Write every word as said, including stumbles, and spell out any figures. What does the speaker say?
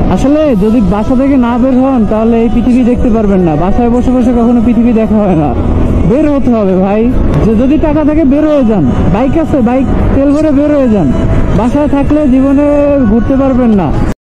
আসলে যদি বাসা থেকে না বের হন তাহলে এই পৃথিবী দেখতে পারবেন না। বাসায় বসে বসে কখনো পৃথিবী দেখা হয় না, বের হতে হবে ভাই। যে যদি টাকা থাকে বের হয়ে যান, বাইক আছে বাইক তেল ভরে বের হয়ে যান। বাসায় থাকলে জীবনে ঘুরতে পারবেন না।